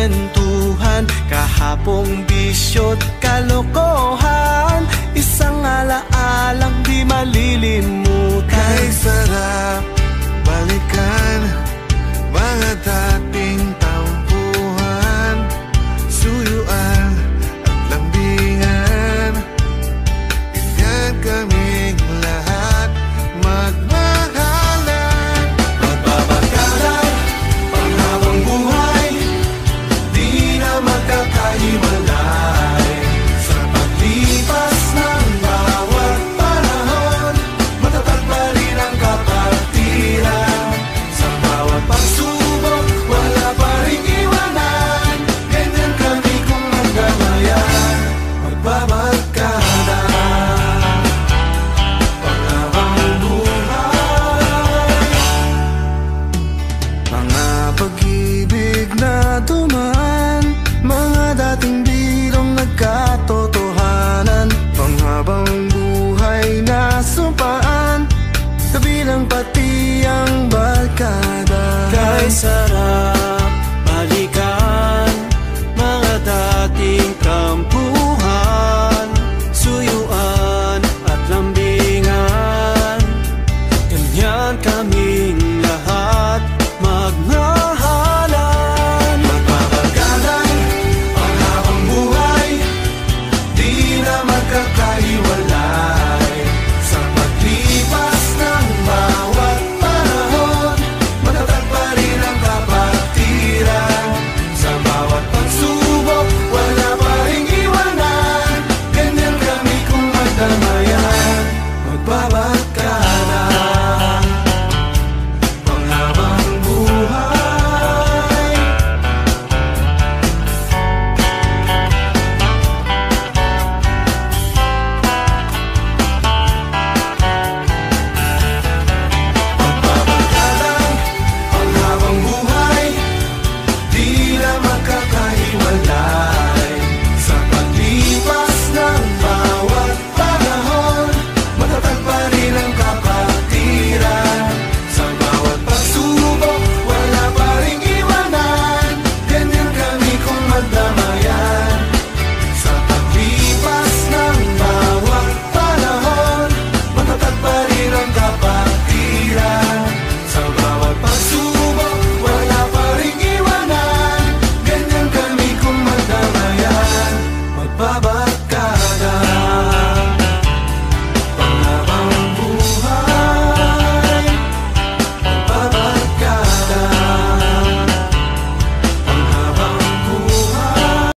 kwentuhan, kahapong bisyo't kalokohan, isang alaalang di malilimutan. Kay sarap balikan mga dating tampuhan, suyuan at lambingan. Ganyan kaming lahat magmahalan. Magbabagalan panghabang buhay, di na magkakahiwalay. Sa paglipas ng bawat panahon, matatag pa rin ang kapatiran. Sa bawat pagsubok, wala pa rin iwanan. Ganyan kami kung nagdamayan. Magbabagkada panghabang buhay. Mga pag-ibig na dumaan, mga dating birong nagkatotohanan, panghabang buhay na sumpaan, kabilang pati ang barkada. Kay sarap